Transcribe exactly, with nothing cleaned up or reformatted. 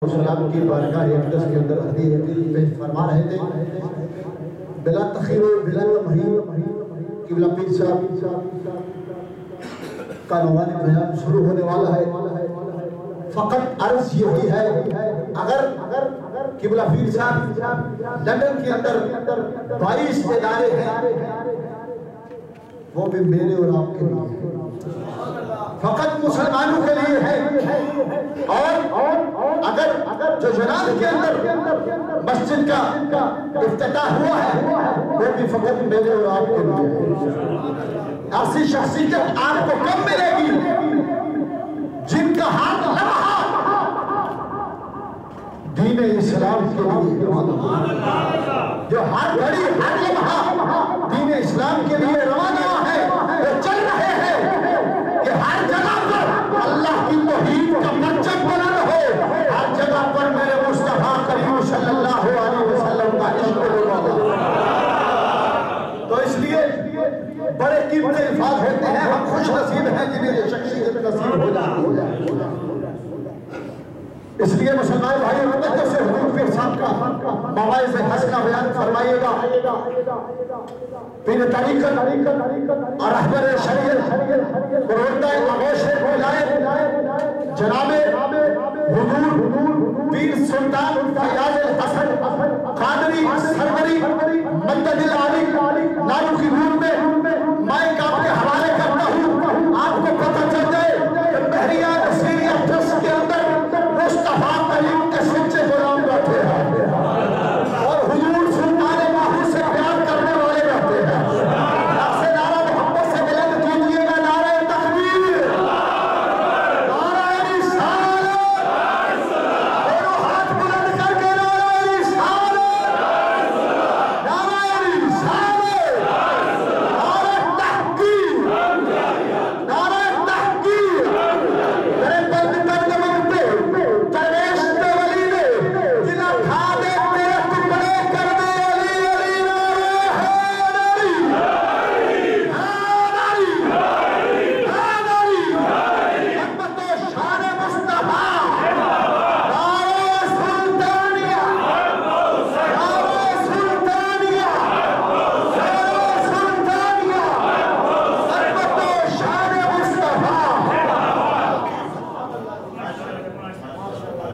السلام کی بارگاہ اقدس کے اندر حدیث پیش فرما رہے تھے بلا تخیر و بلا تمہید قبلہ پیر صاحب کا نوانی بیان شروع ہونے والا ہے. فقط عرض یہی ہے اگر قبلہ پیر صاحب لندن کے اندر بائیس ادارے ہیں وہ بھی میرے اور آپ کے لیے فقط مسلمانوں کے لیے ہے. اور اگر جو جناب کے اندر مسجد کا افتتاح ہوا ہے وہ بھی فقط میرے اور آپ کے لیے ہے. ایسی شخصیت آپ کو کم ملے گی جن کا ہاتھ لمحہ دین اسلام کے لیے جو ہر گھڑی ہر لمحہ دین اسلام کے لیے روانہ ہے وہ چل رہے ہیں کہ ہر جگہ پر اللہ کی توحید کا پرچم بلند ہو, ہر جگہ پر میرے مصطفیٰ کریم صلی اللہ علیہ وسلم کا عشق ہو. تو اس لیے بڑے قیمتی الفاظ ہوتے ہیں, ہم خوش نصیب ہیں جنہیں یہ شخصیت نصیب ہو جاتی ہے. اس لیے مسلمان بھائی رحمت سے حضور پیر صاحب کا مواعظ حسنہ بیان فرمائیے گا. پیر طریقت اور رہبر شریعت قربتہ آغوش ولایت جناب حضور پیر سلطان فیاض الحسن قادری سروری مدد العالی نالو کی